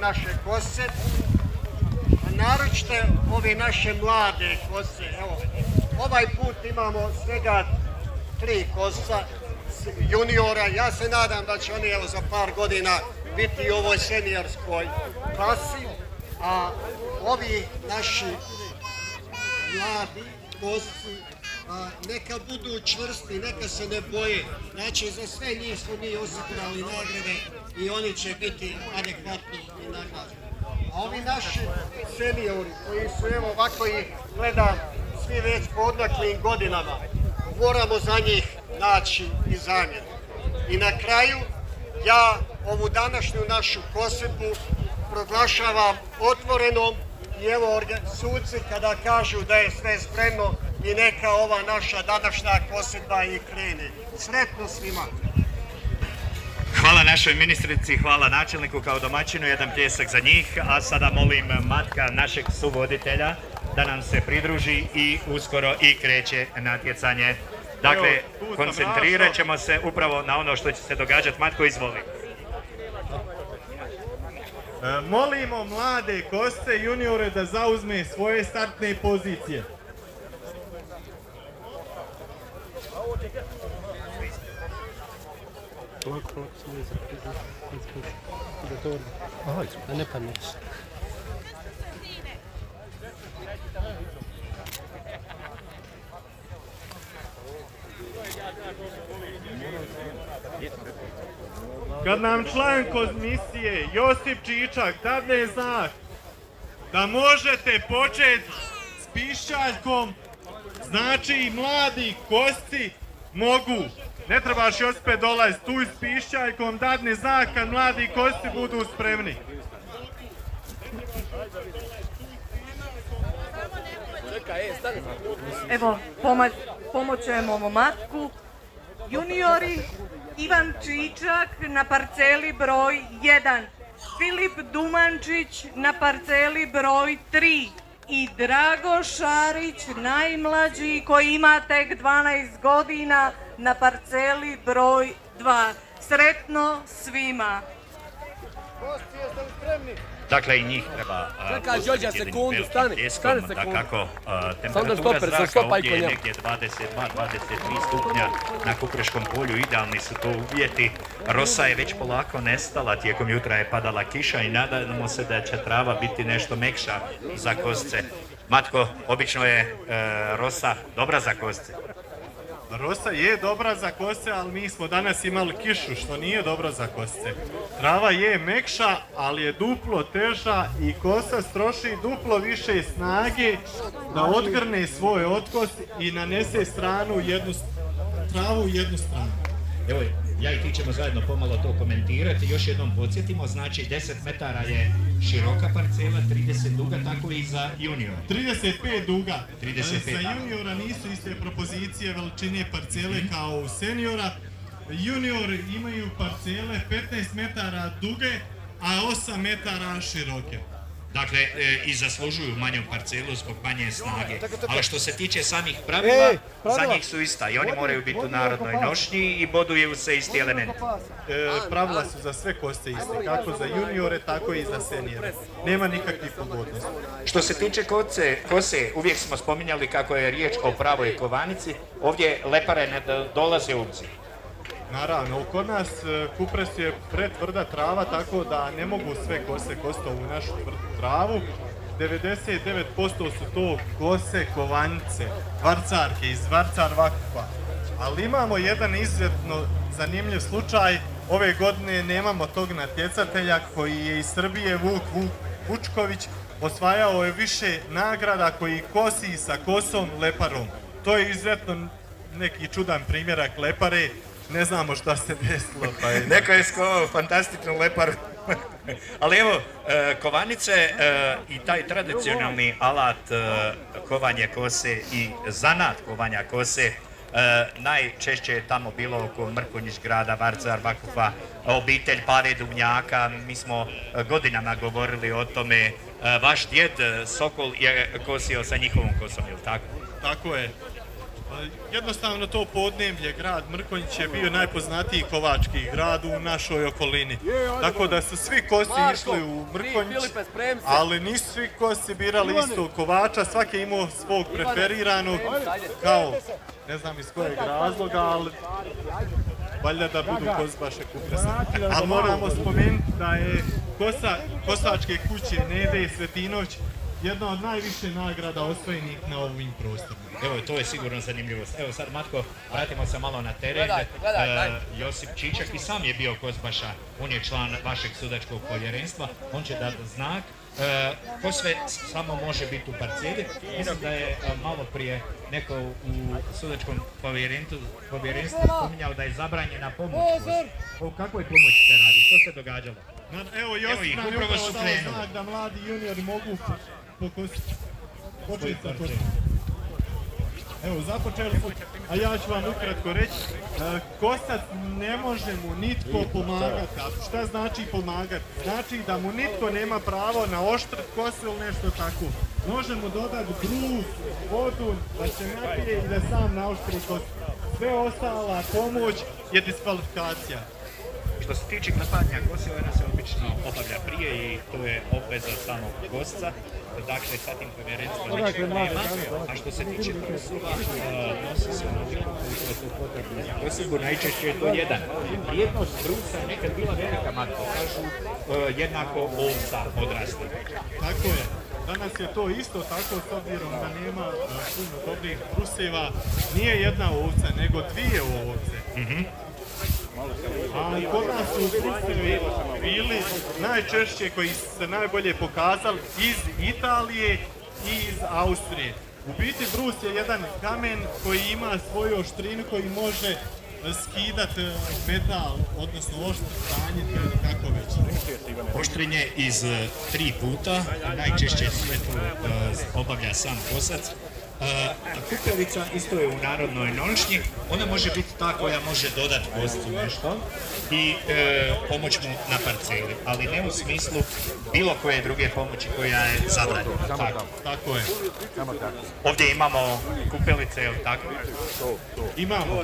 naše kose, a naročito ove naše mlade kose. Evo, ovaj put imamo svega 3 kosa juniora. Ja se nadam da će oni evo za par godina biti u ovoj seniorskoj klasi, a ovi naši mladi kosi neka budu čvrsti, neka se ne boje. Znači, za sve njih smo mi osigurali nagrade i oni će biti adekvatni i nagrađeni. A ovi naši seniori koji su, evo ovako ih gledam, svi već po odmaklim godinama, moramo za njih naći i zamjenu. I na kraju, ja ovu današnju našu kosidbu proglašavam otvorenom i evo suci kada kažu da je sve spremno i neka ova naša današnja kosidba i krene. Sretno svima! Hvala našoj ministrici, hvala načelniku kao domaćinu, jedan pljesak za njih, a sada molim Matka, našeg suvoditelja, da nam se pridruži i uskoro i kreće natjecanje. Dakle, koncentrirat ćemo se upravo na ono što će se događati. Matko, izvoli. Molimo mlade kosce juniore da zauzme svoje startne pozicije. Da ne padneš. Kad nam član komisije Josip Čičak dadne znak da možete početi s pišćaljkom, znači mladi kosci mogu. Ne trebaš Josipe dolaziti tu s pišćaljkom, dadne znak kad mladi kosci budu spremni. Evo, pomoćujemo ovom Matku. Juniori, Ivan Čičak na parceli broj 1, Filip Dumančić na parceli broj 3 i Drago Šarić, najmlađi koji ima tek 12 godina na parceli broj 2. Sretno svima! Dakle, i njih treba pustiti jednim velikim pljeskom, dakako temperatura zraka ovdje je negdje 22-23 stupnja na Kupreškom polju, idealni su to uvjeti. Rosa je već polako nestala, tijekom jutra je padala kiša i nadamo se da će trava biti nešto mekša za kosce. Matko, obično je rosa dobra za kosce. Rosa je dobra za kosce, ali mi smo danas imali kišu, što nije dobro za kosce. Trava je mekša, ali je duplo teža i kosa stroši duplo više snage da odgrne svoj otkos i nanese travu u jednu stranu. Evo, ja i ti ćemo zajedno pomalo to komentirati. Još jednom podsjetimo, znači 10 metara je široka parcela, 30 duga, tako i za juniora. 35 duga. 35, za juniora nisu iste propozicije veličine parcele kao u seniora. Juniori imaju parcele 15 metara duge, a 8 metara široke. Dakle, i zaslužuju manju parcelu zbog manje snage. Ali što se tiče samih pravila, za njih su ista i oni moraju biti u narodnoj nošnji i boduju se isti elementi. Pravila su za sve kosce iste, kako za juniore, tako i za seniore. Nema nikakvih pogodnosti. Što se tiče kose, uvijek smo spominjali kako je riječ o pravoj kovanici. Ovdje lepare ne dolaze u obzir. Naravno, kod nas Kupres je pretvrda trava, tako da ne mogu sve kose kosti ovu našu tvrdu travu. 99% su to kose kovanice, varcarke iz Varcar Vakufa. Ali imamo jedan izuzetno zanimljiv slučaj. Ove godine nemamo tog natjecatelja koji je iz Srbije, Vuk Vučković, osvajao je više nagrada koji kosi sa kosom leparom. To je izuzetno neki čudan primjerak lepare. Ne znamo šta se desilo. Neko je skovao fantastičnu leparu. Ali evo, kovanice i taj tradicionalni alat kovanja kose i zanat kovanja kose najčešće je tamo bilo oko Mrkonjić grada, Varcar Vakufa, obitelj Pave Duvnjaka. Mi smo godinama govorili o tome. Vaš djed Sokol je kosio sa njihovom kosom, je li tako? Tako je. Jednostavno to podneblje, grad Mrkonjić je bio najpoznatiji kovački grad u našoj okolini. Tako da su svi kosi išli u Mrkonjić, ali nisu svi kosi birali istog kovača, svaki je imao svog preferiranog, kao ne znam iz kojeg razloga, ali valjda da budu Kozbaše Kupresa. Ali moramo spomenuti da je kosačke kuće Nede Svetinović jedna od najviše nagrada osvojenih na ovim prostorima. Evo, to je sigurno zanimljivost. Evo sad, Matko, vratimo se malo na teren. Josip Čičak i sam je bio Kozbaša, on je član vašeg sudačkog povjerenstva, on će dati znak. Ko sve samo može biti u parcijeli? Mislim da je malo prije neko u sudačkom povjerenstvu spominjao da je zabranjena pomoć. O kakvoj pomoći se radi? Što se događalo? Evo, Josip nam je upravo dao znak da mladi juniori mogu početi sa kosom. Evo, započeli smo, a ja ću vam ukratko reći, kosac ne može mu nitko pomagati. A šta znači pomagati? Znači da mu nitko nema pravo na oštrt kosu ili nešto tako. Može mu dodati gruz, vodu, da se napije i da sam naoštri kosu. Sve ostala pomoć je diskvalifikacija. Što se tiče klepanja kose, ona se obično obavlja prije i to je obveza samog gosca. Dakle, sa tim povjerenstvom ničeg nema. A što se tiče prosula, nosi se onoliko koliko su potrebne za kosilbu. Najčešće je to jedan. Vrijednost brusa je nekad bila velika, Matko. Kažu jednako ovca odrasla. Tako je. Danas je to isto tako, s obzirom da nema puno dobrih bruseva. Nije jedna ovca, nego dvije ovce. A kod nas su brusevi bili najčešće koji su se najbolje pokazali iz Italije i iz Austrije. U biti brus je jedan kamen koji ima svoju oštrinu koji može skidati metal, odnosno oštranje, kako već. Oštrenje iz 3 puta, najčešće sve to obavlja sam kosac. Kukavica isto je u narodnoj nošnji, ona može biti ta koja može dodati goscu nešto i pomoć mu na parceli, ali ne u smislu bilo koje druge pomoći koja je zabranjena. Tako je. Ovdje imamo kupelice, je li tako? Imamo.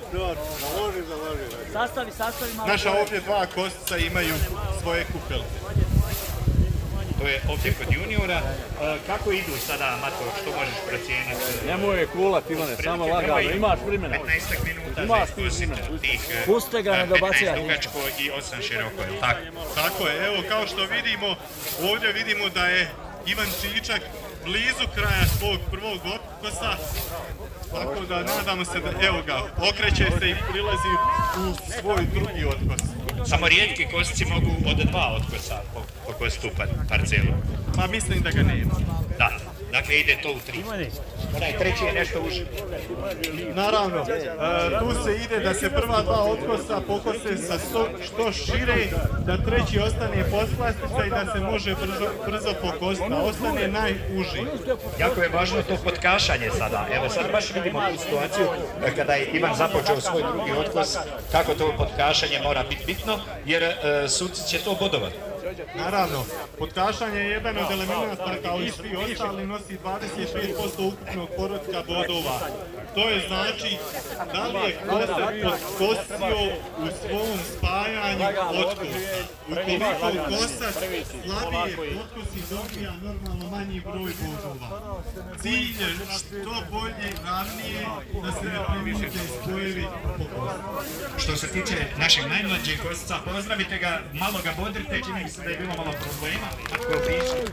Naša ovdje dva kostica imaju svoje kupelice. To je ovdje kod juniora. Kako idu sada, Mato, što možeš procijeniti? Nemoj je kulat, Ivane, samo lagano, imaš vremena. 15 minuta za iskusiti tih 15 dugačko i 8 široko, je li tako? Tako je, evo kao što vidimo, ovdje vidimo da je Ivan Čičak blizu kraja svog prvog otkosa, tako da nadamo se da, evo ga, okreće se i prilazi u svoj drugi otkos. Samo rijetki kosci mogu od 2 otkosa pokostu parcelu. Pa mislim da ga nema. Da, dakle ide to u 3. Onaj treći je nešto uži. Naravno, tu se ide da se prva 2 otkosa pokose sa što šire, da treći ostane posplastica i da se može brzo pokositi, a ostane najuži. Jako je važno to potkašanje sada. Evo sad baš vidimo tu situaciju kada je Ivan započeo svoj drugi otkos, kako to potkašanje mora biti bitno, jer suci će to bodovati. Naravno, potkašanje je jedan od elemenata kao i svi ostali, nosi 25% ukupnog porotka bodova. To je znači da li je kosac potkosio u svom spajanju otkosa. Ukoliko kosac slabije potkosi dobija normalno manji broj bodova. Cilj je što bolje, ravnije da se ne primite spojevi pokosa. Što se tiče našeg najmlađeg kosca, pozdravite ga, malo ga bodrite, čini mi se da je bilo malo problema. Ako piše.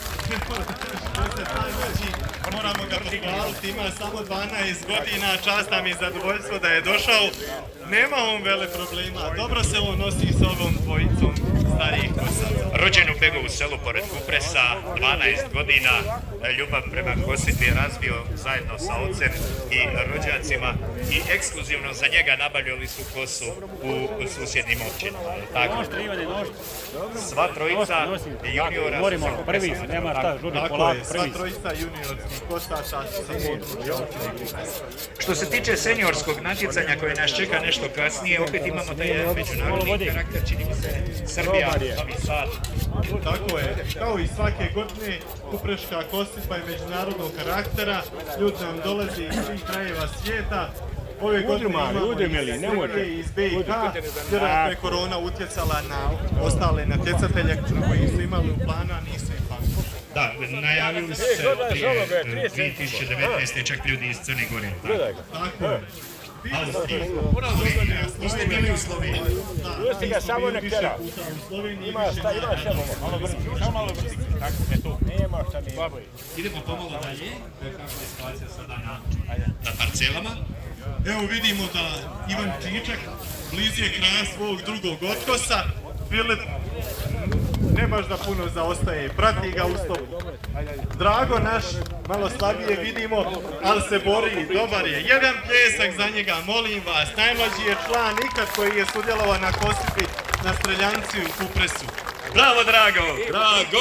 Moramo ga pohvaliti, ima samo 12 godina, čast nam je zadovoljstvo da je došao. Nema on vele problema, dobro se on nosi s ovom dvojicom starijih kosaca. Rođen u Begovu selu pored Kupresa, 12 godina, ljubav prema kosi je razvio zajedno sa ocem i rođacima i ekskluzivno za njega nabavljali su kosu u susjednim općinama. Tako? Sva trojica juniora su sa Kupresa. Tako je, sva trojica juniorskih kosača su sa područja općine Kupresa. Što se tiče seniorskog natjecanja koje nas čeka nešto kasnije, opet imamo taj međunarodni karakter, čini mi se Srbija, Novi Sad. Tako je, kao i svake godine Kupreška kosa kosipa je međunarodnog karaktera, ljudi nam dolazi iz svih krajeva svijeta. Ove godine imamo i iz BiH, vjerojatno je korona utjecala na ostale natjecatelje koji su imali u planu, a nisu imali. Da, najavili su se prije 2019. čak ljudi iz Crne Gore. Tako je. Austrija. Niste bili u Sloveniji. Pusti ga samo nek tera. Ima šta, malo brzi. Samo malo brzi. Tako je to. Nema šta mi. Idemo pomalo dalje. Kako je situacija sada na parcelama. Evo vidimo da Ivan Čičak blizu je kraja svog drugog otkosa. Filip ne baš da puno zaostaje, prati ga u stopu. Drago naš, malo slabije vidimo, ali se bori, dobar je. Jedan pljesak za njega, molim vas, najmlađi je član ikad koji je sudjelovao na kosipi na streljanci u Kupresu. Bravo, Drago! Drago!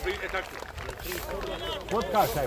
Potkašaj.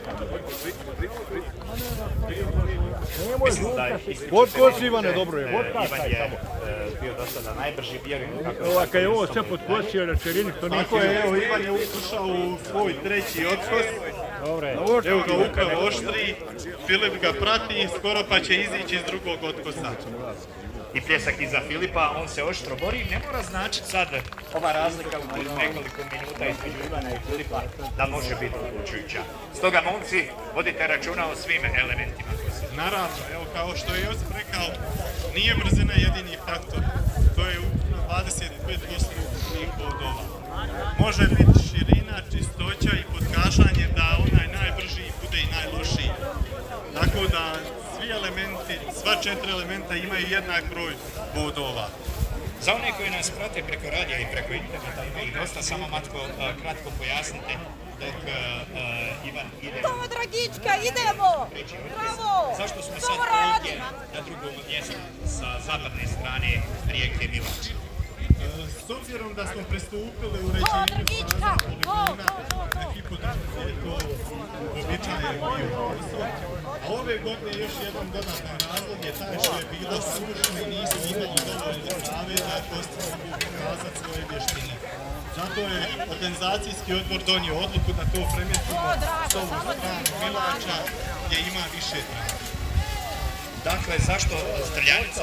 Mislim da je Potkoš, Ivane, dobro je. Ivan je bio do sada najbrži, vjerujem kako Ova, kad je ovo sve potkosio na čerini, to nije... Tako je, evo Ivan je ušao u svoj treći otkos. Evo ga upravo oštri, Filip ga prati, skoro pa će izići iz drugog otkosa. I pljesak iza Filipa, on se oštro bori. Ne mora značiti sad ova razlika u nekoliko minuta između Ivana i Filipa da može biti odlučujuća. Stoga, momci, vodite računa o svim elementima. Naravno, evo kao što je Josip rekao, nije brzina jedini faktor. To je ukupno 25% ukupnih bodova. Može biti širina, čistoća i podkašanje da onaj najbrži bude i najlošiji. Tako da svi elementi, sva 4 elementa imaju jednak broj bodova. Za one koji nas prate preko radija i preko interneta ima ih dosta, samo kratko pojasnite dok Ivan ide. Tomo Dragička, idemo! Bravo! Zašto smo sad ovdje na drugom mjestu sa zapadne strane rijeke Milač? S obzirom da smo pristupili u ređenju staza poligona, na hipodromu je to uobičajen bio posao, a ove godine još jedan dodatan razlog je taj što je bilo sušno i nisu imali dovoljno prave da kosti mogu pokazati svoje vještine. Zato je organizacijski odbor donio odluku da to premjestimo s ovu stranu Milača gdje ima više trava. Dakle, zašto streljanica?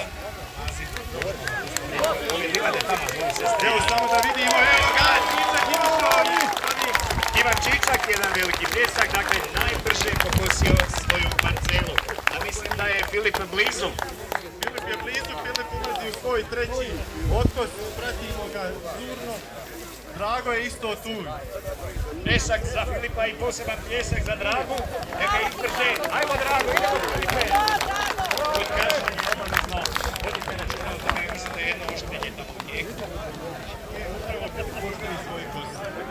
Evo samo da vidimo, evo ga, Čičak ima Ivan Čičak, jedan veliki pljesak, dakle najbrže pokosio svoju parcelu. A mislim da je Filip blizu. Filip je blizu, Filip ulazi u svoj treći otkos, pratimo ga zurno. Drago je isto tu. Pljesak za Filipa i poseban pljesak za Dragu. Neka izdrže. Ajmo Drago, idemo Filipe. Podkašanje, obavezno. Vodite računa o tome, mislim da je jedno oštenje tamo u tijeku. Upravo kad pošteni svoj kos.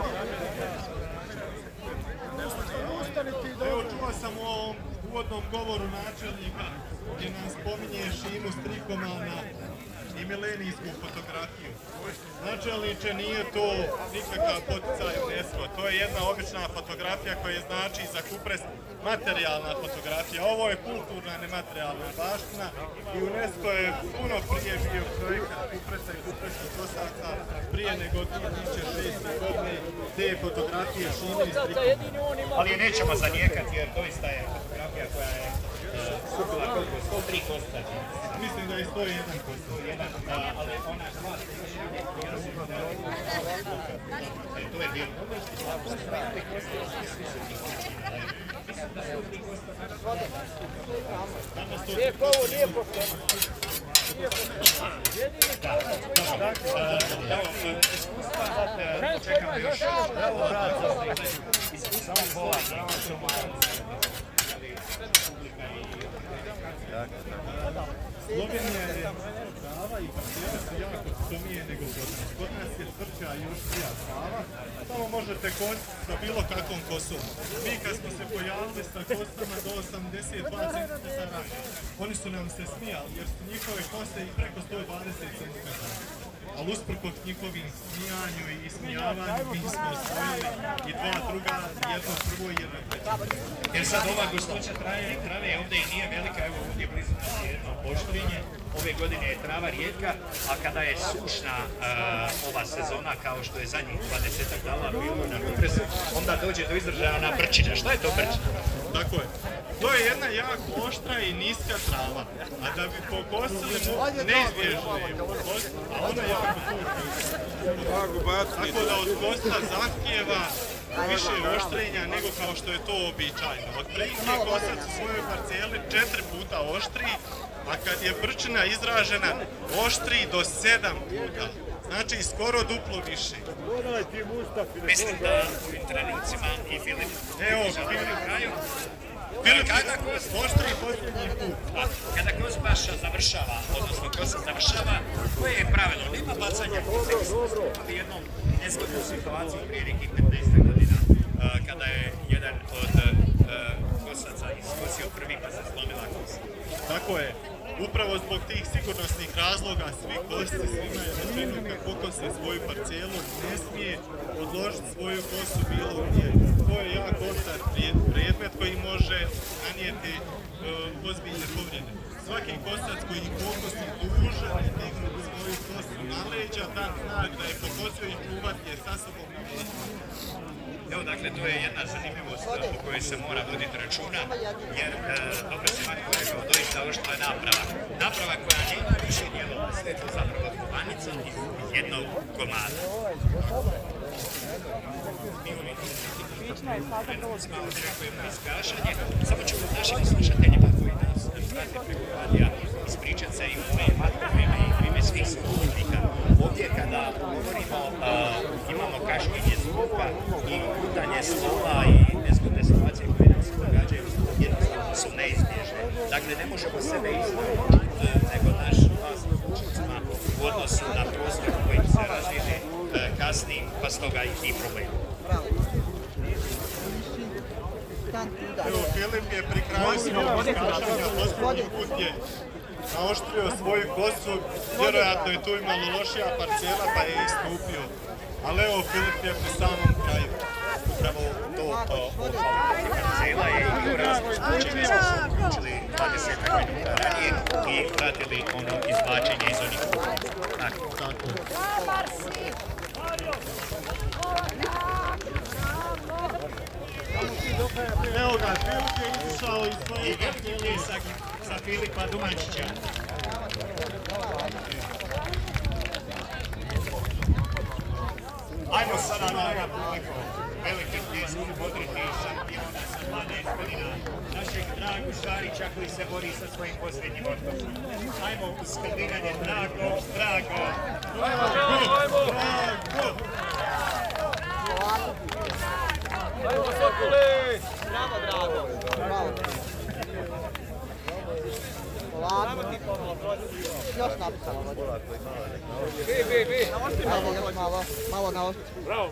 Evo čuo sam u ovom uvodnom govoru načelnika gdje nam spominje Šimu Strikomana i milenijsku fotografiju. Načelniče, nije to nikakav poticaj UNESCO, to je jedna obična fotografija koja znači za Kupres materijalna fotografija. Ovo je kulturna nematerijalna baština i UNESCO je puno prije bio projekat Kupresa i kupreskih kosaca prije nego 2006. godine te fotografije Šime i Strikomana. Ali je nećemo zanijekati jer doista je fotografija koja je skupila koliko? 103 kosta. Mislim da je 101 kosta. Ali ona glas to je bilo. Lijepo ovo, nije pošteno. Čekamo još. Iskustva pola. Slovenija je trava i parcele su jako stomije nego kod nas. Kod nas je tvrđa i još prija trava. Samo možete kositi sa bilo kakvom kosom. Mi kad smo se pojavili sa kosama do 82 cm, oni su nam se smijali jer su njihove kose i preko 120 cm. Ali usprkos njihovim smijanju i ismijavanju mi smo osvojili i dva druga, jedno prvo i jedno treće. Jer sad ova gustoća trave ovdje i nije velika, evo ovdje blizu nas je jedno poštrinje. Ove godine je trava rijetka, a kada je sušna ova sezona kao što je zadnjih 20 dana bilo na onda dođe do izražaja ona brčina. Šta je to brčina? Tako je. To je jedna jako oštra i niska trava, a da bi pokosili neizbježno je pokost, a ona je jako tužna. Tako da od kosta zahtijeva više oštrenja nego kao što je to običajno. Od prilike kosac u svojoj parceli 4 puta oštri, a kad je brčina izražena oštri do 7 puta. Znači skoro duplo više. Mislim da u ovim trenucima i Filip na kraju. Kada oštri posljednji put. Kada Kozbaša završava, odnosno kosa završava, koje je pravilo? Nema bacanja kose. Ali jednom nezgodnu situaciju prije nekih 15 godina, kada je jedan od kosaca iskosio prvi pa se slomila kosa. Tako je. Upravo zbog tih sigurnosnih razloga svi kosci svima je rečeno kad pokose svoju parcelu ne smije odložiti svoju kosu bilo gdje. To je jako ostar predmet koji može nanijeti ozbiljne povrede. Svaki kosac koji pokosi dužan je dignuti svoju kosu na leđa, dan znak da je pokosio i čuvat je sa sobom na leđa. Evo, dakle, to je jedna zanimljivost o kojoj se mora voditi računa, jer dobro se Marko rekao, doista oštra je naprava. Naprava koja nema više dijelova, sve je to zapravo kovanica iz jednog komada. Mi u ovim trenucima očekujemo isprašanje, samo ćemo našim slušateljima koji nas prate preko radija ispričat se i u ime Markove i u ime svih sugovornika. Ovdje kada govorimo, imamo kašnjenje zvuka i utanje slova i nezgodne situacije koje nam se događaju, jednostavno su neizbježne. Dakle, ne možemo sebe izvrnuti, nego naš glas na zvučnicima u odnosu na prostor kojim se razvije kasnije, pa stoga i ti problemi. Evo, Filip je pri kraju svog iskašanja posljednji put je naoštrio svoju kosu, vjerojatno je tu imalo lošija parcela pa je istupio. Ali evo, Filip je pri samom kraju. Upravo to parcela je i u različnom čime smo se uključili 20 minuta ranije i pratili ono izvlačenje iz onih kuća. Tako. Evo ga, Filip je izišao iz svoje parcele sa Filipa Dumančića. Ajmo sada na ovaj publiko. Velike pjesme podriti šampiona sa 12 godina, našeg Dragu Šarića koji se bori sa svojim posljednjim ortom. Ajmo u skandiranje Drago, Drago! Drago! Ajmo, Sokole! Bravo, Drago. Bravo. Polako. Još napisano. Bi. Ajde, još malo na oštri. Bravo.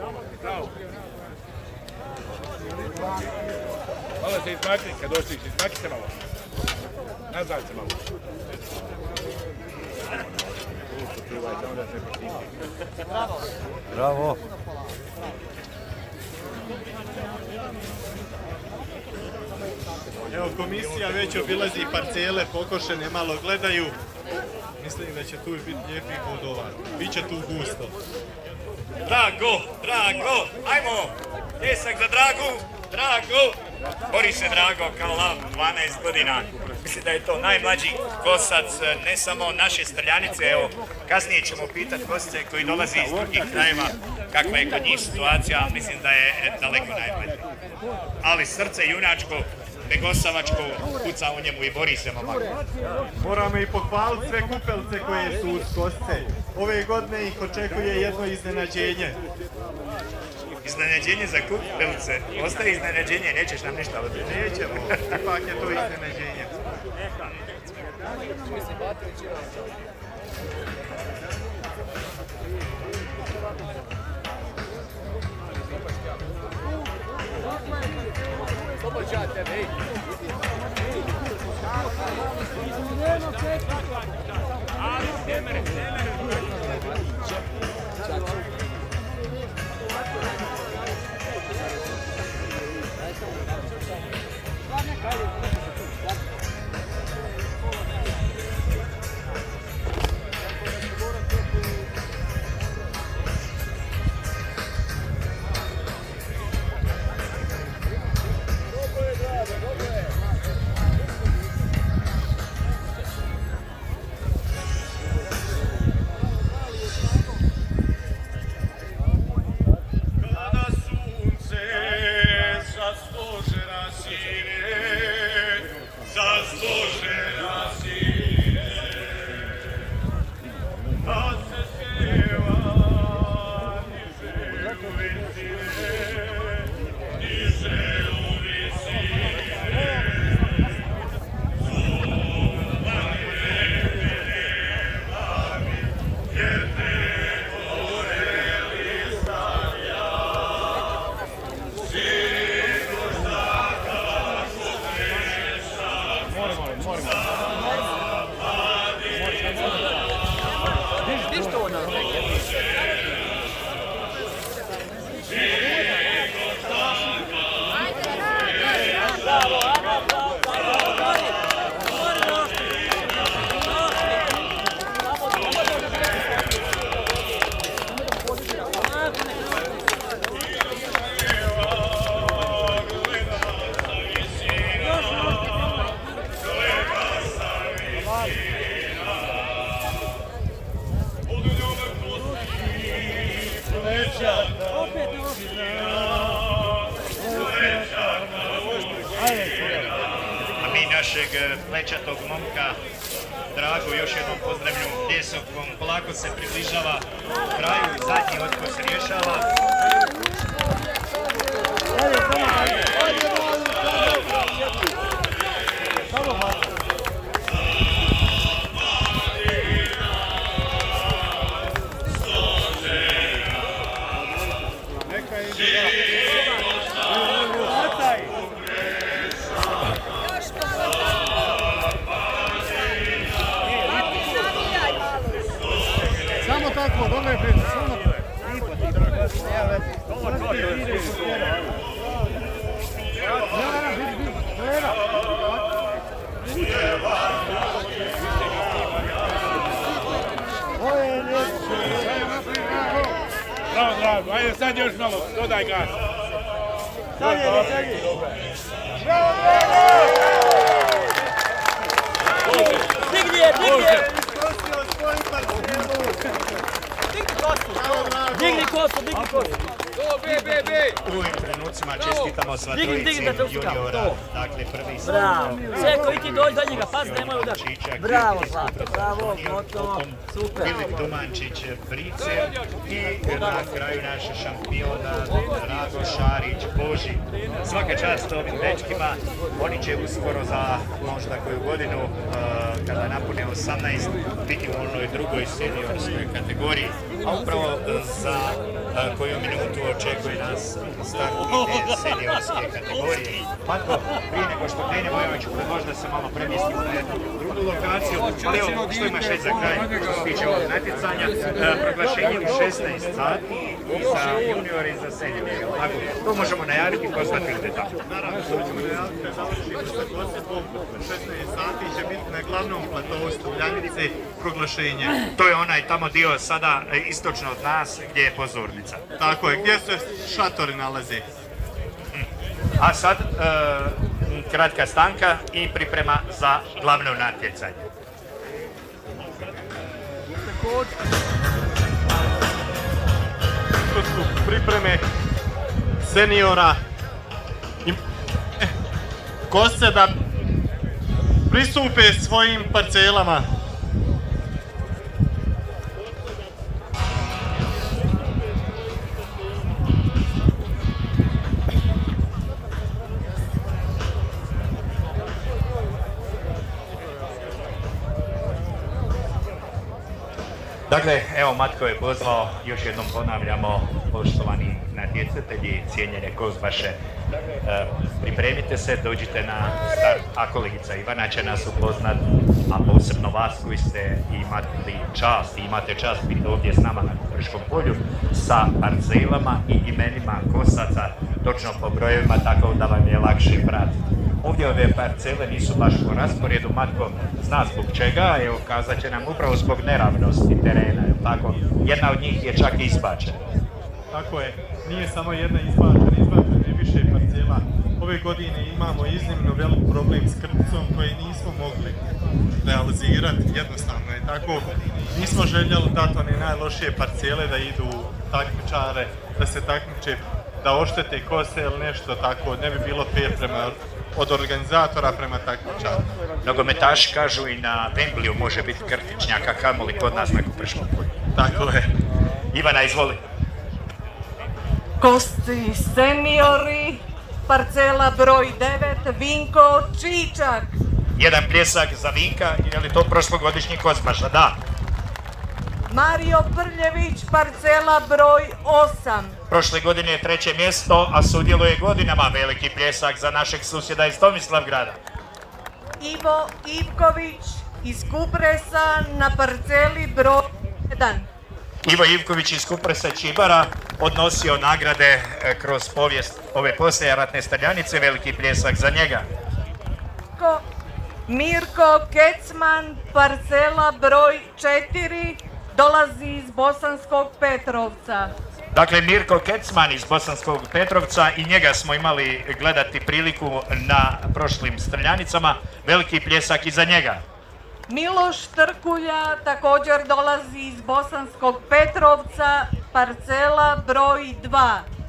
Malo se izmakni, kad dostiš, izmakni se malo. Nazad se malo. Bravo. Evo, komisija već obilazi parcele, pokošene, malo gledaju. Mislim da će tu biti lijepih bodova. Biće tu gusto. Drago! Ajmo! Pljesak za Dragu! Bori se Drago kao lav, 12 godina. Mislim da je to najmlađi kosac, ne samo naše Strljanice. Evo, kasnije ćemo pitati goste koji dolaze iz drugih krajeva kakva je kod njih situacija, ali mislim da je daleko najbolje. Ali srce junačko, begosavačko, kuca u njemu i bori se momak. Moramo i pohvaliti sve kupelce koje su uz kosce. Ove godine ih očekuje jedno iznenađenje. Iznenađenje za kupelce? Ostaje iznenađenje, nećeš nam ništa odreći. Nećemo, ipak je to iznenađenje. našeg plečatog momka Drago, još jednom pozdravljam pljesovkom, polako se približava kraju i zadnji otkos rješava. Samo tako, dobro je prijatelj, samo Bravo, Drago, ajde sad još malo, dodaj gas. Sad je, sad je. Digni je, digni je! Digni kosu, digni kosu! U ovim trenucima čestitamo sva trojice juniora, dakle prvi sam. Bravo, Seko, i ti dođi do njega, pas, nemoj udar. Bravo, Zlato, bravo, gotovo, super. Filip Dumančić, Brice i na kraju naša šampiona Drago Šarić, Boži. Svaka čast ovim dečkima, oni će uskoro za možda koju godinu, kada napune 18, biti u onoj drugoj seniorskoj kategoriji, a upravo za koju minutu očekuje nas start te seniorske kategorije. Matko, prije nego što krenemo, evo ću možda se malo premjestiti na jednu drugu lokaciju, ali evo što imaš reći za kraj, što se tiče ovog natjecanja, proglašenje u 16 sati i za juniore i za seniore. To možemo najaviti i pozvati ljude tamo. Naravno, što ćemo najaviti da završimo sa Kosjevom, 16 sati će biti na glavnom platovu Stavljanice proglašenje. To je onaj tamo dio sada istočno od nas gdje je pozornica. Tako je, gdje se šatori nalaze. A sad kratka stanka i priprema za glavno natjecanje. To su pripreme seniora i Kose da pristupe svojim parcelama. Dakle, evo Matko je pozvao, još jednom ponavljamo, poštovani natjecatelji, cijenjene kozbaše, pripremite se, dođite na start, a kolegica Ivana će nas upoznat, a posebno vas koji ste imate čast biti ovdje s nama na Kupreškom polju sa parcelama i imenima kosaca, točno po brojevima, tako da vam je lakše pratiti. Ovdje ove parcele nisu baš po rasporedu, Matko zna zbog čega, evo kazat će nam upravo zbog neravnosti terena, tako? Jedna od njih je čak i izbačena. Tako je, nije samo jedna izbačena je više parcela. Ove godine imamo iznimno velik problem s krpicom koji nismo mogli realizirati, jednostavno je tako. Nismo željeli dati one najlošije parcele da idu takmičare, da se takmiče, da oštete kose ili nešto tako, ne bi bilo fair od organizatora prema takmičaru. Nogometaši kažu i na Wembleyu može biti krtičnjaka, kamoli kod nas na Kupreškom polju. Tako je. Ivana, izvoli. Kosti seniori, parcela broj 9, Vinko Čičak. Jedan pljesak za Vinka, je li to prošlogodišnji kozbaša? Da. Mario Prljević, parcela broj 8. Prošle godine je 3. mjesto, a sudjeluje godinama, veliki pljesak za našeg susjeda iz Tomislavgrada. Ivo Ivković iz Kupresa na parceli broj 1. Ivo Ivković iz Kupresa Čibara odnosio nagrade kroz povijest ove poslijeratne Stavljanice, veliki pljesak za njega. Mirko Kecman, parcela broj 4, dolazi iz Bosanskog Petrovca. Dakle, Mirko Kecman iz Bosanskog Petrovca, i njega smo imali gledati priliku na prošlim Streljanicama, veliki pljesak i za njega. Miloš Trkulja također dolazi iz Bosanskog Petrovca, parcela broj 2.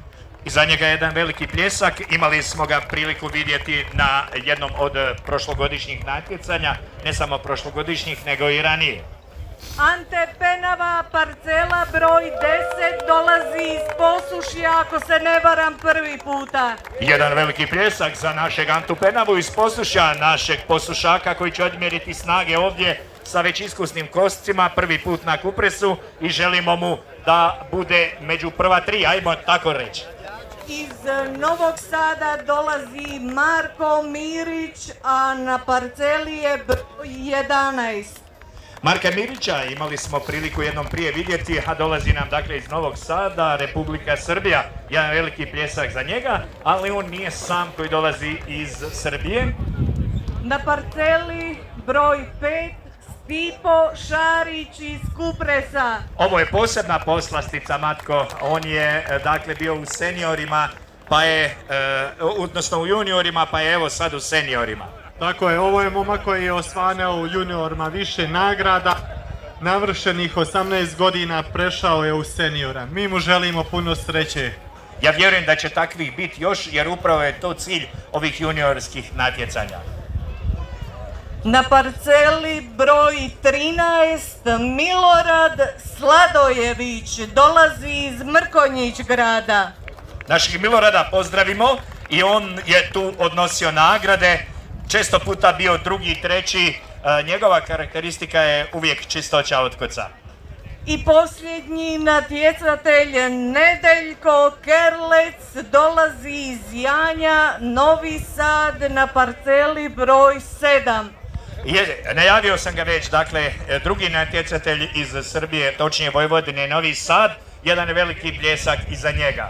I za njega jedan veliki pljesak. Imali smo ga priliku vidjeti na jednom od prošlogodišnjih natjecanja, ne samo prošlogodišnjih, nego i ranije. Ante Penava, parcela broj 10, dolazi iz Posušja, ako se ne varam, prvi puta. Jedan veliki pljesak za našeg Antu Penavu iz Posušja, našeg posušaka koji će odmjeriti snage ovdje sa već iskusnim koscima, prvi put na Kupresu i želimo mu da bude među prva tri, ajmo tako reći. Iz Novog Sada dolazi Marko Mirić, a na parceli je broj 11. Marka Mirića imali smo priliku jednom prije vidjeti, a dolazi nam dakle iz Novog Sada, Republika Srbija. Jedan veliki pljesak za njega, ali on nije sam koji dolazi iz Srbije. Na parceli broj 5, Stipo Šarić iz Kupresa. Ovo je posebna poslastica, Matko. On je dakle bio u seniorima, pa je, odnosno u juniorima, pa je evo sad u seniorima. Tako je, ovo je momak koji je osvanjao u juniorima više nagrada. Navršenih 18 godina prešao je u seniora. Mi mu želimo puno sreće. Ja vjerujem da će takvih biti još, jer upravo je to cilj ovih juniorskih natjecanja. Na parceli broj 13, Milorad Sladojević, dolazi iz Mrkonjić grada. Našeg Milorada pozdravimo i on je tu odnosio nagrade. Često puta bio drugi i treći, njegova karakteristika je uvijek čistoća otkoca. I posljednji natjecatelj Nedeljko Kerlec, dolazi iz Janja, Novi Sad, na parceli broj 7. Najavio sam ga već, dakle, drugi natjecatelj iz Srbije, točnije Vojvodine, Novi Sad, jedan veliki pljesak iza njega.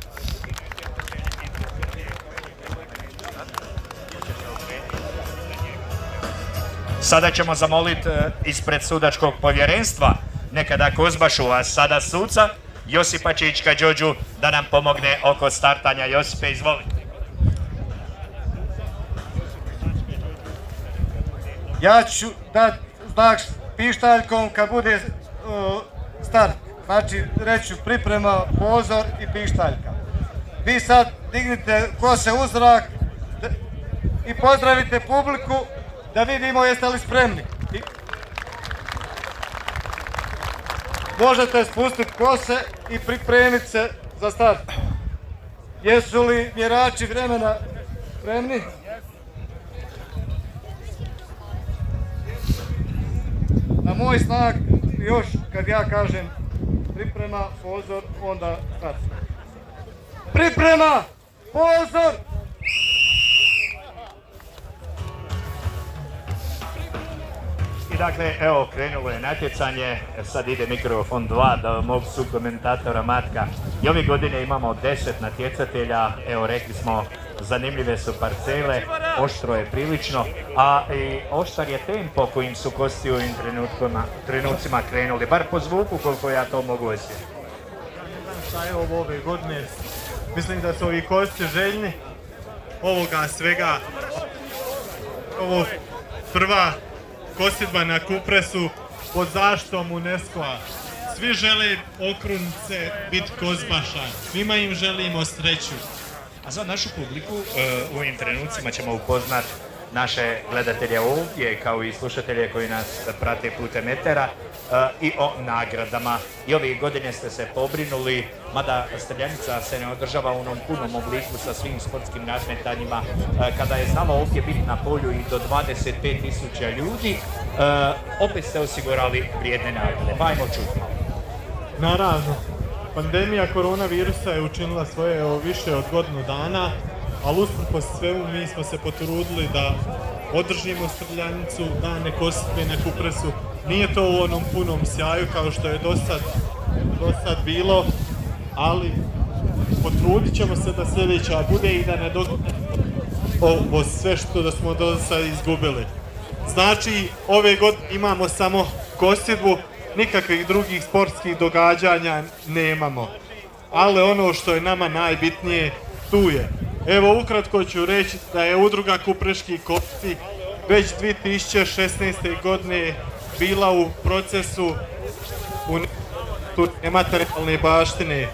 Sada ćemo zamoliti ispred sudačkog povjerenstva, nekada Kozbašu, a sada suca, Josipa Čička Đođu, da nam pomogne oko startanja. Josipe, izvolite. Ja ću dati znak pištaljkom kad bude start. Znači, reću priprema, pozor i pištaljka. Vi sad dignite kose u zrak i pozdravite publiku da vidimo jeste li spremni. Možete spustiti kose i pripremiti se za start. Jesu li mjerači vremena spremni? Na moj znak još kad ja kažem priprema, pozor, onda start. Priprema, pozor! I dakle, evo, krenulo je natjecanje, sad ide mikrofon 2 do mog sukomentatora Matka. I ove godine imamo 10 natjecatelja, evo rekli smo, zanimljive su parcele, oštro je prilično, a i oštar je tempo kojim su kosti u ovim trenucima krenuli, bar po zvuku koliko ja to mogu osjetiti. Šta je ovo ove godine? Mislim da su ovi kosti željni ovoga svega. Ovo prva kosidba na Kupresu pod zaštitom UNESCO-a. Svi žele okrunice biti Kozbaša. Svima im želimo sreću. A za našu publiku u ovim trenucima ćemo upoznat naše gledatelje ovdje, kao i slušatelje koji nas prate putem etera, i o nagradama. I ove godine ste se pobrinuli, mada streljanica se ne održava u onom punom obliku sa svim sportskim nadmetanjima, kada je znalo ovdje biti na polju i do 25.000 ljudi, opet ste osigurali vrijedne nagrade. Pa ajmo čuti. Naravno, pandemija koronavirusa je učinila svoje više od godinu dana, ali usprkos svemu mi smo se potrudili da održimo streljanicu, dane kosidbe na Kupresu. Nije to u onom punom sjaju kao što je do sad bilo, ali potrudit ćemo se da sljedeća bude i da ne dogodimo ovo sve što da smo do sad izgubili. Znači, ove godine imamo samo kosidbu, nikakvih drugih sportskih događanja nemamo. Ali ono što je nama najbitnije, tu je. Evo, ukratko ću reći da je udruga Kupreški kopci već 2016. godine bila u procesu nematerijalne baštine.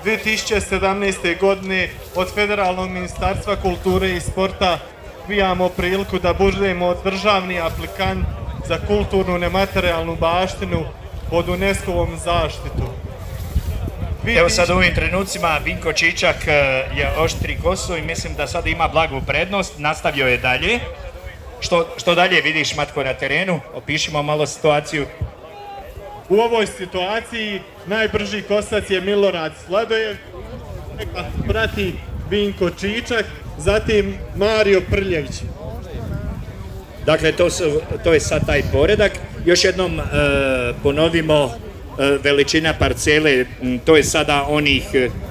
2017. godine od Federalnog ministarstva kulture i sporta imamo priliku da budemo državni aplikant za kulturnu nematerijalnu baštinu pod UNESCO-vom zaštitu. Evo sad u ovim trenucima Vinko Čičak je oštri kosu i mislim da sad ima blagu prednost, nastavio je dalje. Što dalje vidiš, Matko, na terenu? Opišimo malo situaciju. U ovoj situaciji najbrži kosac je Milorad Sladojev, prati Vinko Čičak, zatim Mario Prljević. Dakle, to je sad taj poredak. Još jednom ponovimo veličina parcele, to je sada onih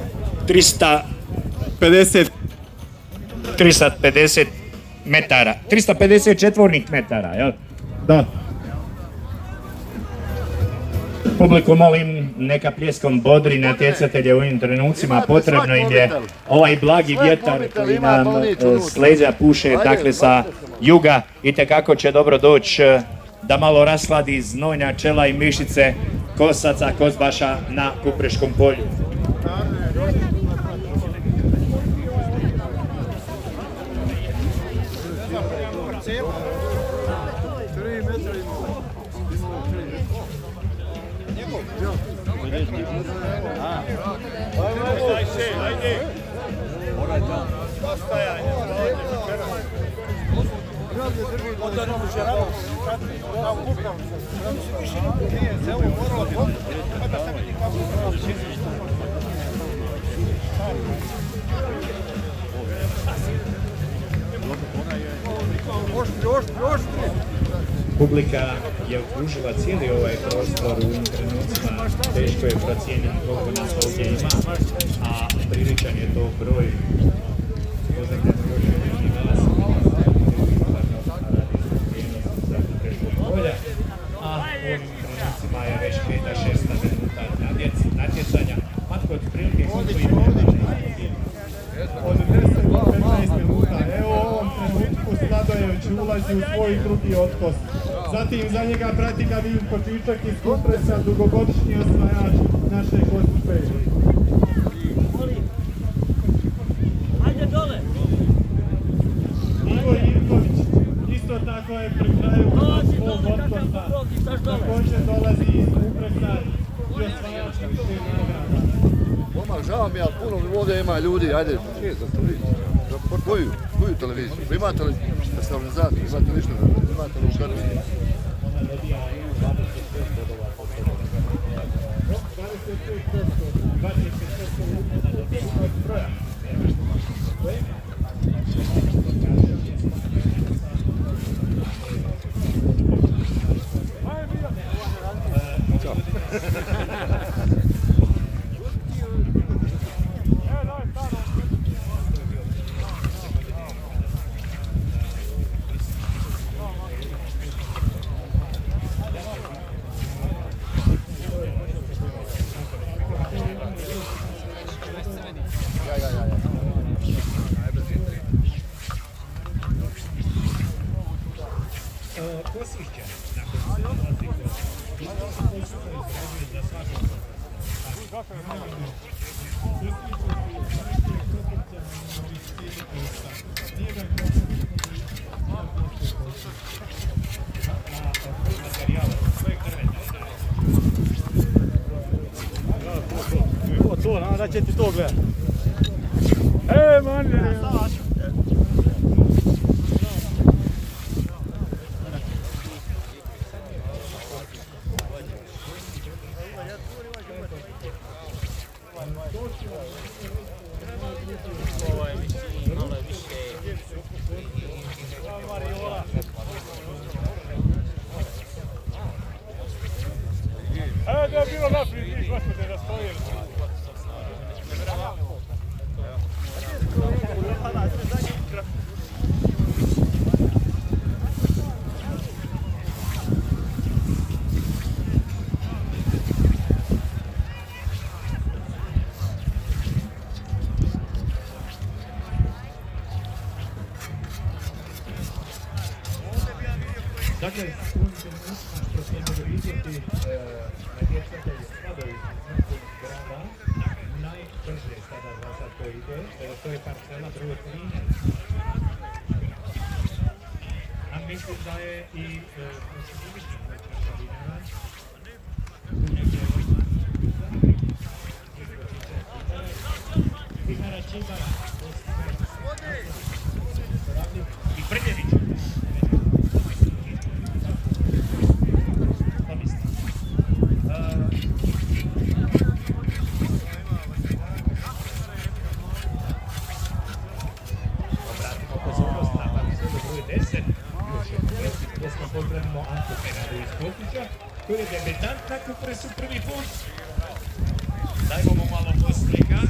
350 metara, 350 četvornih metara, jel? Da. Publiku molim, neka pljeskom bodri natjecatelje u ovim trenucima, potrebno im je ovaj blagi vjetar koji nam s leđa puše, dakle sa juga, itekako će dobro doći da malo rasladi znojna čela i mišice kosaca, kozbaša na Kupreškom polju. Publika je okružila cijeli ovaj prostor u ovim trenucima, teško je procijeniti koliko nas ovdje ima, a priličan je to broj. A u ovim trenucima je već 5-6 minuta natjecanja. Matko, od prilike koliko ima od 10 do 15 minuta. Evo u ovom trenutku Sladojević ulazi u svoj drugi otkos. Zatim za njega prati ga Vinko Čičak iz Kupresa, dugogodišnji osvajač naše Kospe. Ajde dole! Ivo Ivković isto tako je pri kraju svog otkosa. Također dolazi iz Kupresa i osvajač više nagrada. Omak, žao mi, ali puno ovdje ima ljudi, ajde, nije za televiziju. Koju televiziju? Imate li stabilizator, imate ništa, imate li ušarni? Da će ti to gledati. Man, da je bilo naprijed, viš, gospode, da stoji. Dakle, što ćemo vidjeti natjecatelji Sladojević iz Mrkog grada, brže sada za sad to ide, to je parcela broj 13. A mislim da je i Vihara Čibara i Prljević. Pozdravimo Antu Penadu iz Kotića, koji je debitant na Kupresu prvi put. Dajmo mu malo poslika.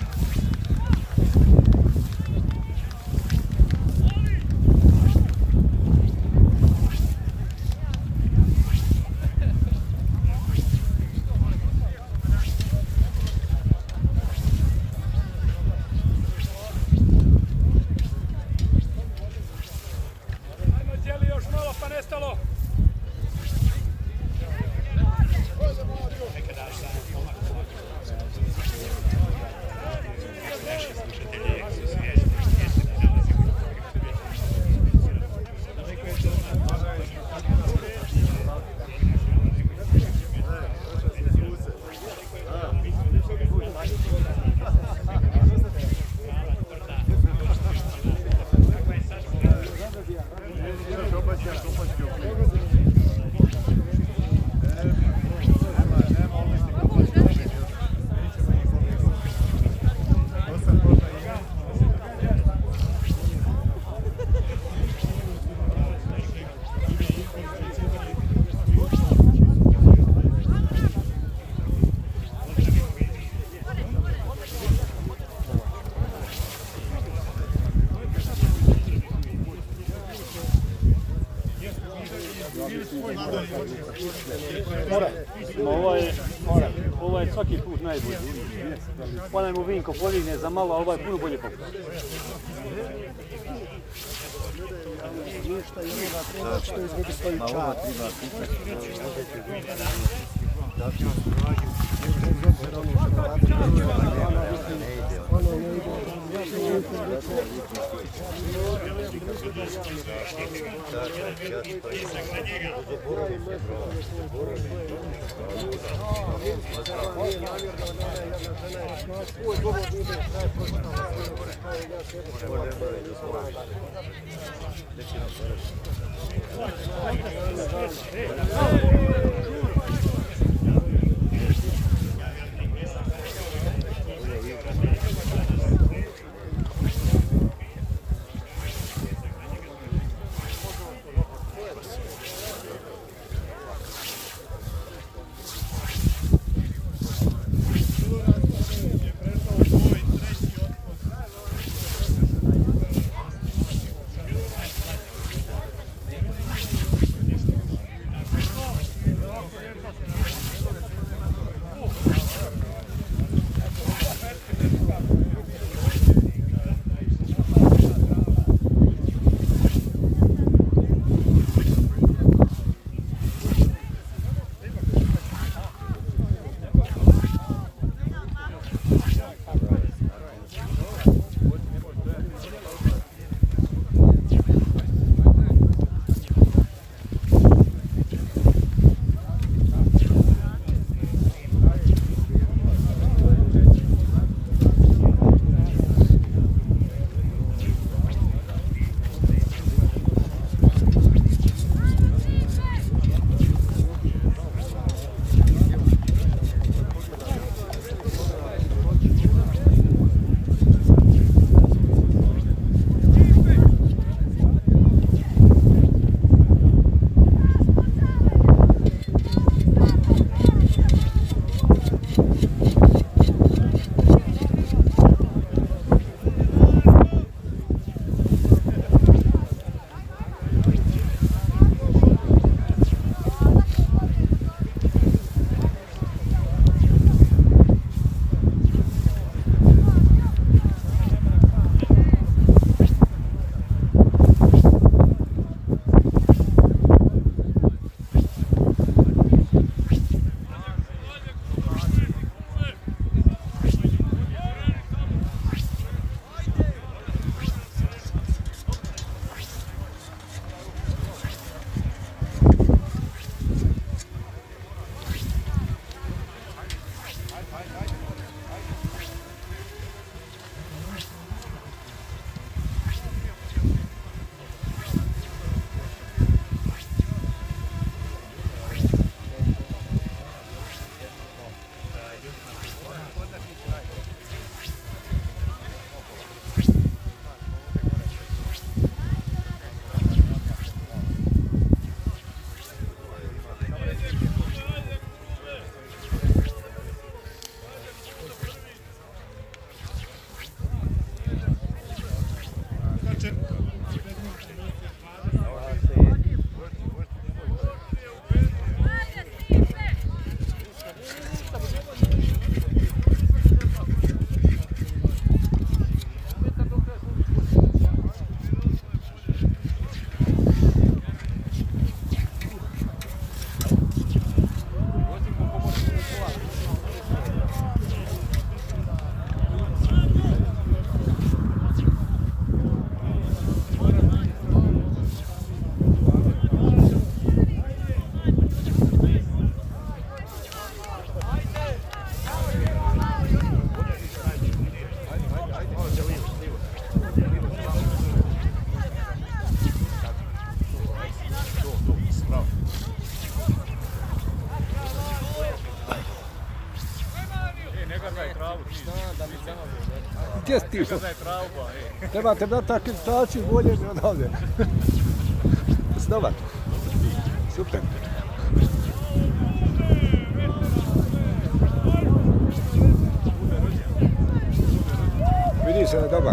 Ovaj je svaki put najbolji. Onaj mu Vinko podigne za malo, a ovaj puno bolje popušta. Ništa i onoga treba što izvedi svoju čar. Ono ne ide. gdje si ti što? Trebate dati akreditaciju, bolje mi odavde. Dobar. Super. Vidi se da je dobar.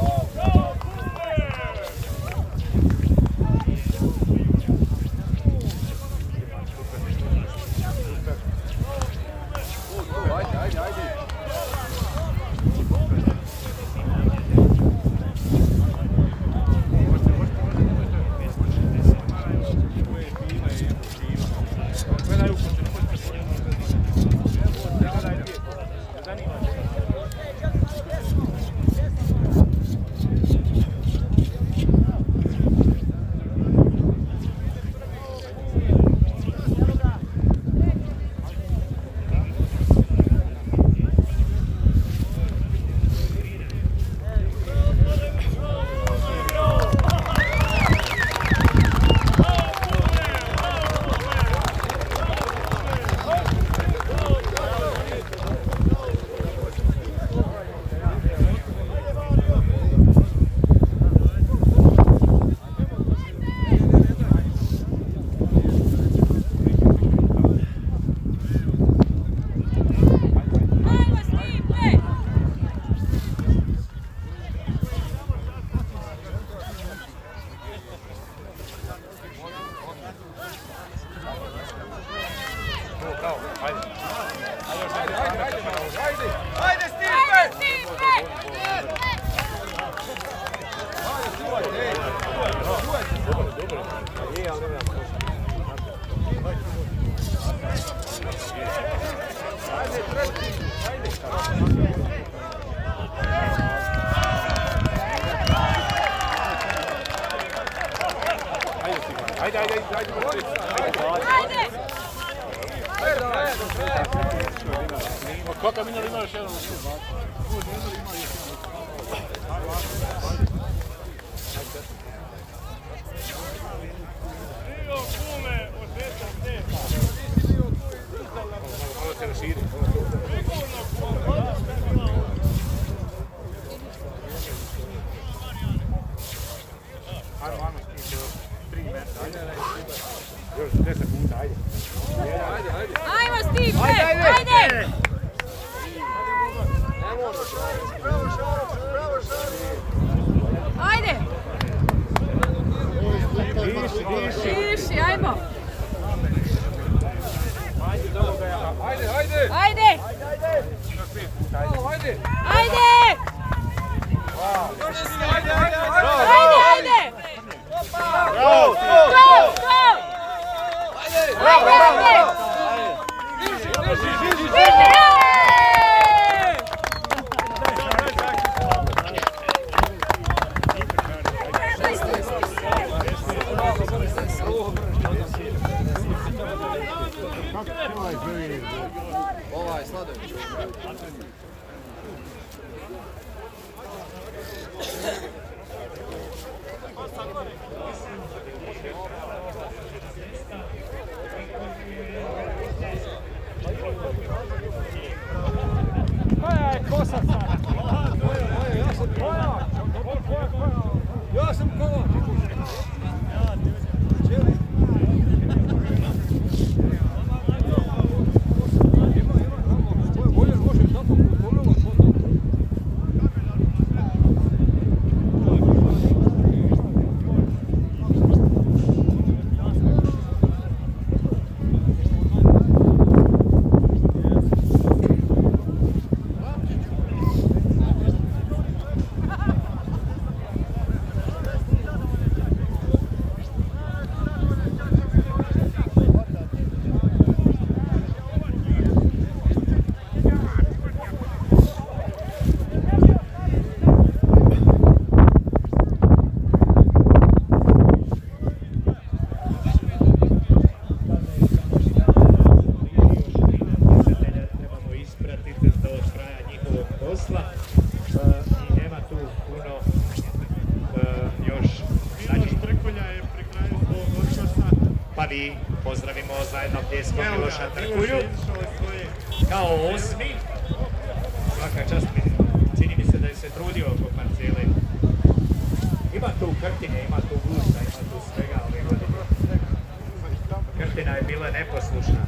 Pozdravimo zajedno pljeskom Miloša Trkulju kao 8. Svaka čast, čini mi se da je se se trudio oko parcele. Ima tu krtine, ima tu gusta, ima tu svega ove godine. Krtina je bila neposlušna.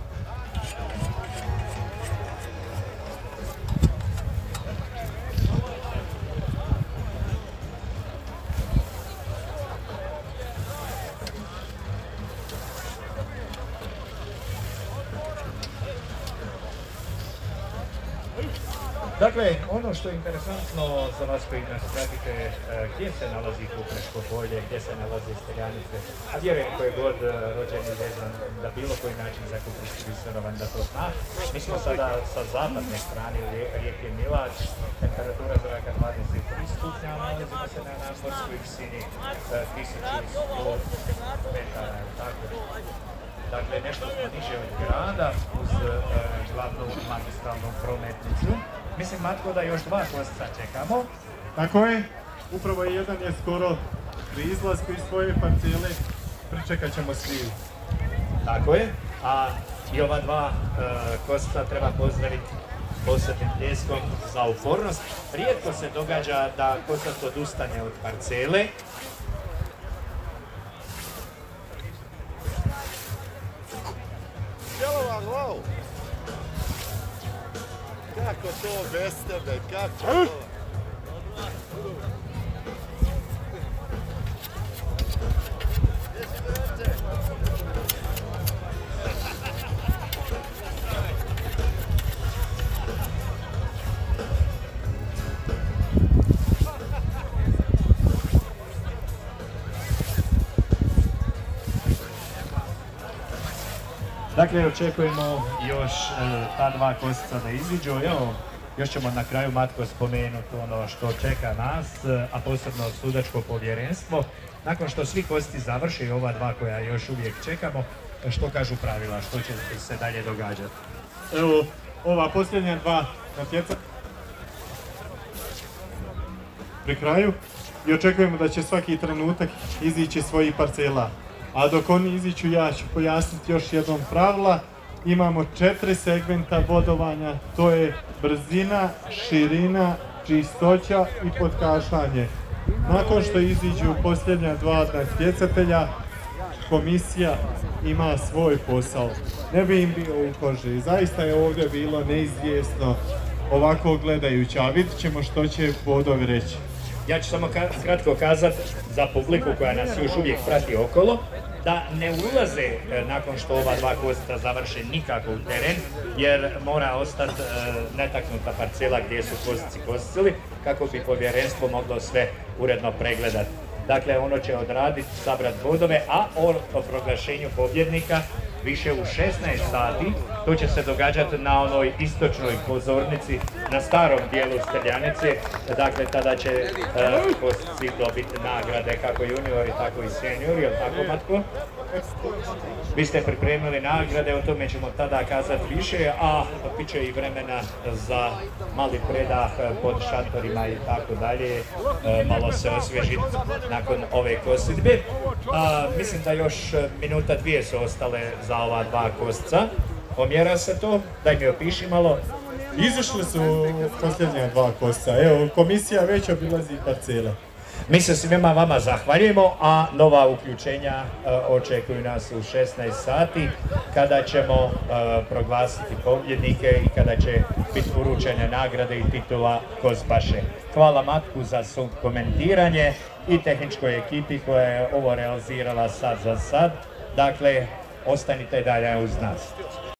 Dakle, ono što je interesantno za vas koji nas pratite, gdje se nalazi Kupreško polje, gdje se nalazi Steljanice, a vjerujem koji je god rođen i vezan da bilo koji način za Kupreški Visoravan da to zna. Mi smo sada sa zapadne strane rijeke Milač, temperatura zraka 23 stupnja, nalazimo se na nadmorskoj visini 1100 metara, tako. Dakle, nešto smo niže od grada uz glavnu magistralnu prometnicu. Mislim, Matko, da još 2 kosca čekamo. Tako je. Upravo jedan je skoro pri izlasku iz svoje parcele. Pričekat ćemo svi. Tako je. A i ova 2 kosca treba pozdraviti posebnim pljeskom za upornost. Rijetko se događa da kosac odustane od parcele. Wow. Kako to bez tebe, kako to? Dakle, očekujemo još ta 2 kosca da iziđu. Evo, još ćemo na kraju, Matko, spomenuti ono što čeka nas, a posebno sudačko povjerenstvo. Nakon što svi kosci završe i ova 2 koja još uvijek čekamo, što kažu pravila, što će se dalje događati? Evo, ova posljednja 2 natjecanja pri kraju i očekujemo da će svaki trenutak izići svojih parcela. A dok oni iziću, ja ću pojasniti još jednom pravila. Imamo 4 segmenta bodovanja, to je brzina, širina, čistoća i potkašanje. Nakon što iziđu posljednja 2 natjecatelja, komisija ima svoj posao. Ne bi im bio u koži. Zaista je ovdje bilo neizvjesno ovako gledajući, a vidit ćemo što će bodovi reći. Ja ću samo kratko kazati za publiku koja nas još uvijek prati okolo, da ne ulaze nakon što ova 2 kosca završe nikako u teren, jer mora ostati netaknuta parcela gdje su kosci koscili, kako bi povjerenstvo moglo sve uredno pregledati. Dakle, ono će odraditi, sabrati bodove, a o proglašenju pobjednika više u 16 sati. To će se događati na onoj istočnoj pozornici, na starom dijelu Steljanice. Dakle, tada će kosci dobiti nagrade kako juniori, tako i seniori, jel' tako, Matko? Vi ste pripremili nagrade, o tome ćemo tada kazati više, a bit će i vremena za mali predah pod šatorima i tako dalje, malo se osvježiti nakon ove kosidbe. Mislim da još minuta 2 su ostale za ova 2 kosca. Pomjera se to, daj mi opiši malo. Izašli su posljednja 2 kosca, evo, komisija već obilazi parcele. Mi se svima vama zahvaljujemo, a nova uključenja očekuju nas u 16 sati, kada ćemo proglasiti pobjednike i kada će biti uručene nagrade i titula Kozbaše. Hvala Matku za komentiranje i tehničkoj ekipi koja je ovo realizirala sad za sad. Dakle, ostanite dalje uz nas.